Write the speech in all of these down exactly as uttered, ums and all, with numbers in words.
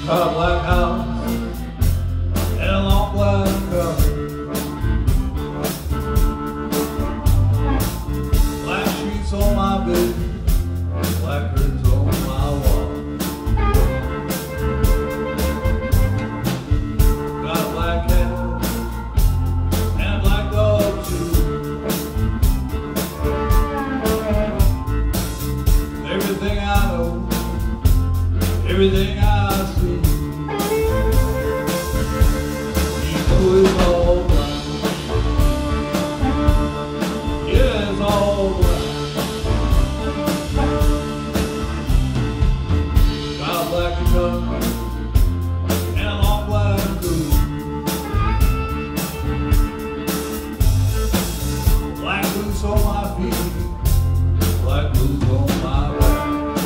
Got a black house and a long black car. Black sheets on my bed, black curtains on my wall. Got a black cat and a black dog too. Everything I know, everything I see, you know it's all black. Yeah, it's all black. Got a black guitar and a long black groove. Black boots on my feet, black boots on my back.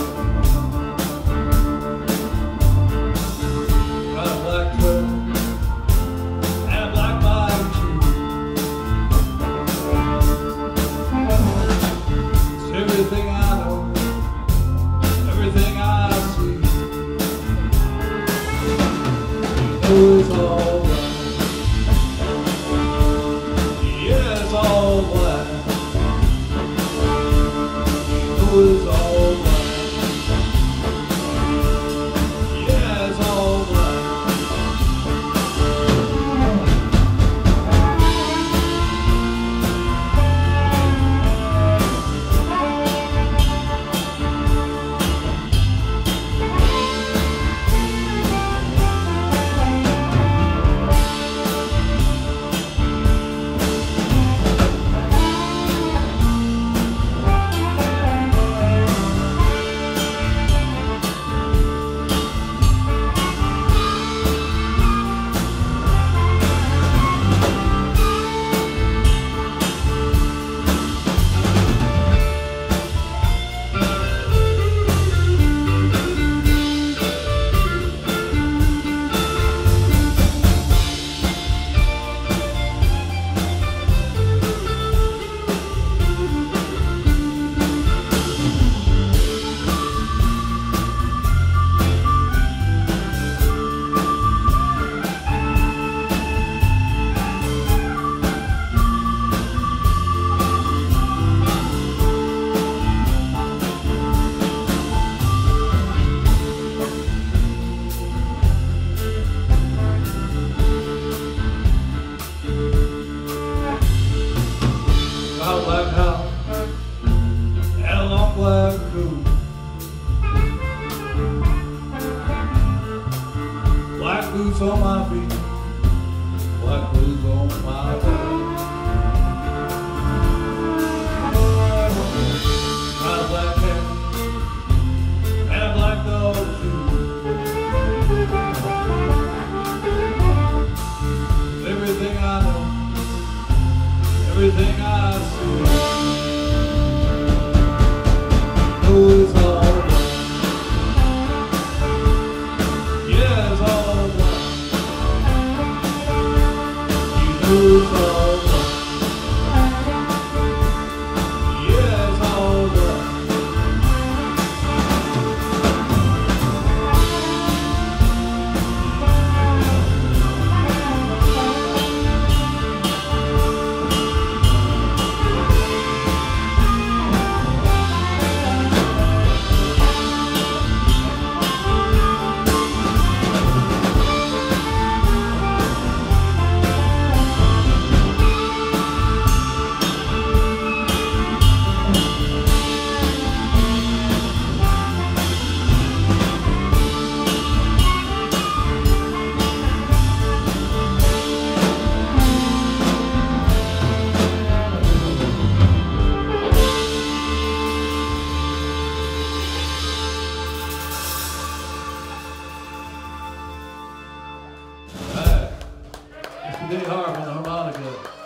Everything I know, everything I see, you know it's all black. Yeah, it's all black. You know it's all black. Yeah, it's all black. Got a black house and a long black coupe. Black boots on my feet, black boots on my back. Got a black cat and a black dog too. Everything I know, everything I see, know it's all black. Yeah, it's all black. You know it's all black. Yeah, it's all black. They are on the harmonica.